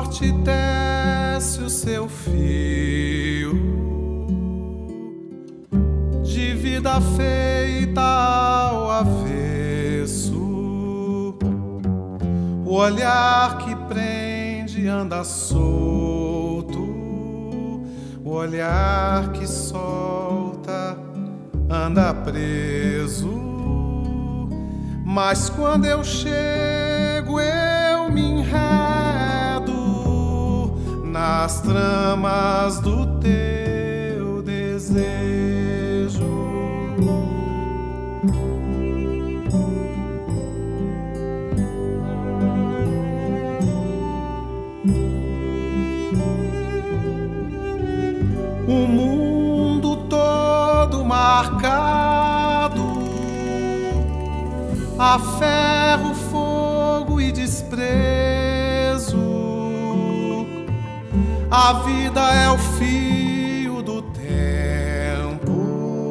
morte tece o seu fio de vida feita ao avesso. O olhar que prende anda solto, o olhar que solta anda preso. Mas quando eu chego eu me enredo nas tramas do teu desejo. O mundo todo marcado a ferro, fogo e desprezo. A vida é o fio do tempo,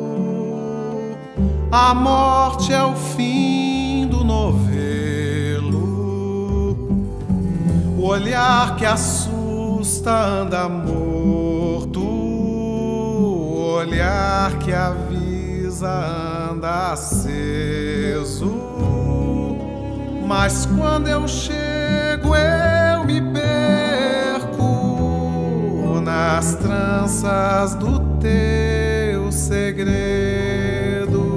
a morte é o fim do novelo. O olhar que assusta anda morto, o olhar que avisa anda aceso. Mas quando eu chego eu me perco nas tranças do teu segredo.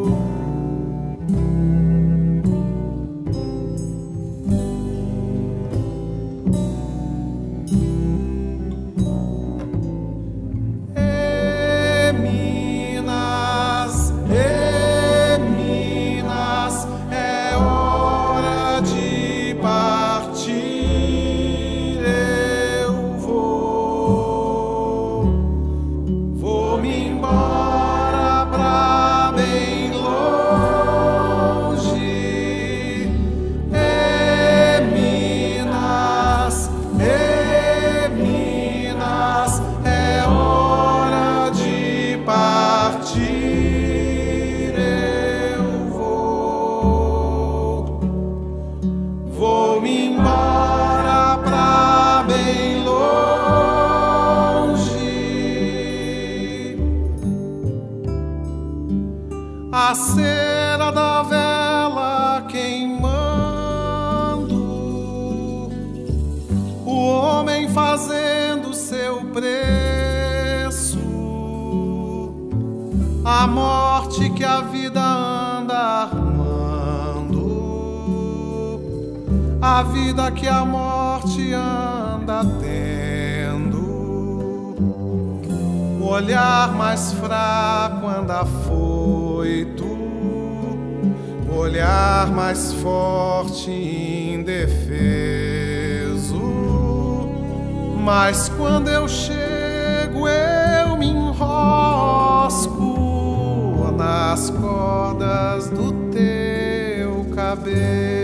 A cera da vela queimando, o homem fazendo seu preço, a morte que a vida anda armando, a vida que a morte anda tendo. O olhar mais fraco anda afoito, o olhar mais forte indefeso. Mas quando eu chego eu me enrosco nas cordas do teu cabelo.